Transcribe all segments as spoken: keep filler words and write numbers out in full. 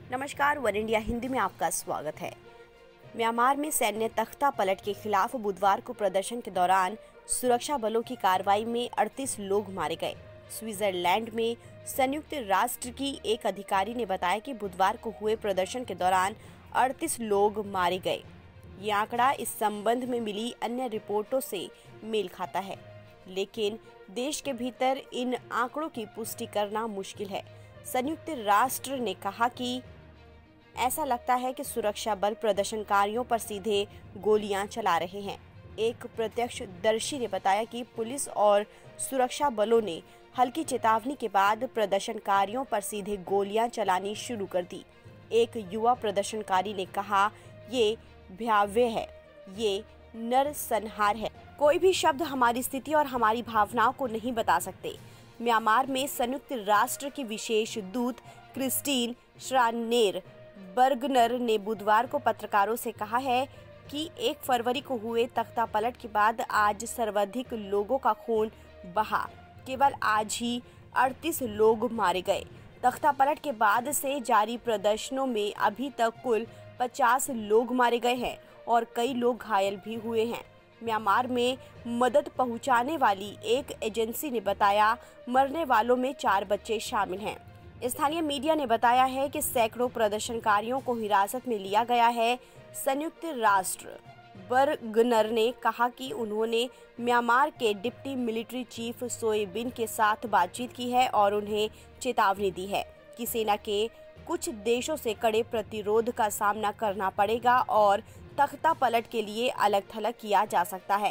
नमस्कार, one India Hindi में आपका स्वागत है। म्यांमार में सैन्य तख्ता पलट के खिलाफ बुधवार को प्रदर्शन के दौरान सुरक्षा बलों की कार्रवाई में अड़तीस लोग मारे गए। स्विट्जरलैंड में संयुक्त राष्ट्र की एक अधिकारी ने बताया कि बुधवार को हुए प्रदर्शन के दौरान अड़तीस लोग मारे गए। ये आंकड़ा इस संबंध में मिली अन्य रिपोर्टों से मेल खाता है, लेकिन देश के भीतर इन आंकड़ों की पुष्टि करना मुश्किल है। संयुक्त राष्ट्र ने कहा कि ऐसा लगता है कि सुरक्षा बल प्रदर्शनकारियों पर सीधे गोलियां चला रहे हैं। एक प्रत्यक्षदर्शी ने बताया कि पुलिस और सुरक्षा बलों ने हल्की चेतावनी के बाद प्रदर्शनकारियों पर सीधे गोलियां चलानी शुरू कर दी। एक युवा प्रदर्शनकारी ने कहा, ये भयावह है, ये नरसंहार है। कोई भी शब्द हमारी स्थिति और हमारी भावनाओं को नहीं बता सकते। म्यांमार में संयुक्त राष्ट्र की विशेष दूत क्रिस्टीन श्रानेर बर्गनर ने बुधवार को पत्रकारों से कहा है कि एक फरवरी को हुए तख्ता पलट के बाद आज सर्वाधिक लोगों का खून बहा। केवल आज ही अड़तीस लोग मारे गए। तख्ता पलट के बाद से जारी प्रदर्शनों में अभी तक कुल पचास लोग मारे गए हैं और कई लोग घायल भी हुए हैं। म्यांमार में मदद पहुंचाने वाली एक एजेंसी ने बताया, मरने वालों में चार बच्चे शामिल हैं। स्थानीय मीडिया ने बताया है कि सैकड़ों प्रदर्शनकारियों को हिरासत में लिया गया है। संयुक्त राष्ट्र बर्गनर ने कहा कि उन्होंने म्यांमार के डिप्टी मिलिट्री चीफ सोए बिन के साथ बातचीत की है और उन्हें चेतावनी दी है कि सेना के कुछ देशों से कड़े प्रतिरोध का सामना करना पड़ेगा और तख्ता पलट के लिए अलग थलग किया जा सकता है।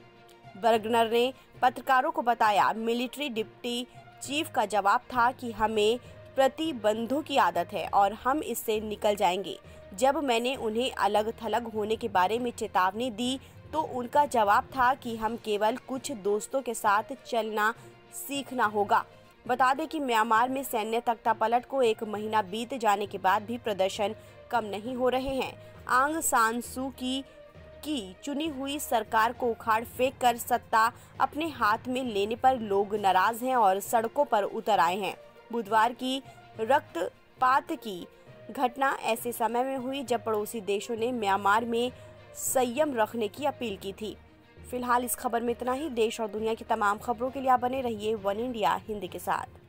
बर्गनर ने पत्रकारों को बताया, मिलिट्री डिप्टी चीफ का जवाब था कि हमें प्रतिबंधों की आदत है और हम इससे निकल जाएंगे। जब मैंने उन्हें अलग थलग होने के बारे में चेतावनी दी तो उनका जवाब था कि हम केवल कुछ दोस्तों के साथ चलना सीखना होगा। बता दें कि म्यांमार में सैन्य तख्ता पलट को एक महीना बीत जाने के बाद भी प्रदर्शन कम नहीं हो रहे हैं। आंग सान सू की की चुनी हुई सरकार को उखाड़ फेंक कर सत्ता अपने हाथ में लेने पर लोग नाराज हैं और सड़कों पर उतर आए हैं। बुधवार की रक्तपात की घटना ऐसे समय में हुई जब पड़ोसी देशों ने म्यांमार में संयम रखने की अपील की थी। फिलहाल इस खबर में इतना ही। देश और दुनिया की तमाम खबरों के लिए आप बने रहिए वन इंडिया हिंदी के साथ।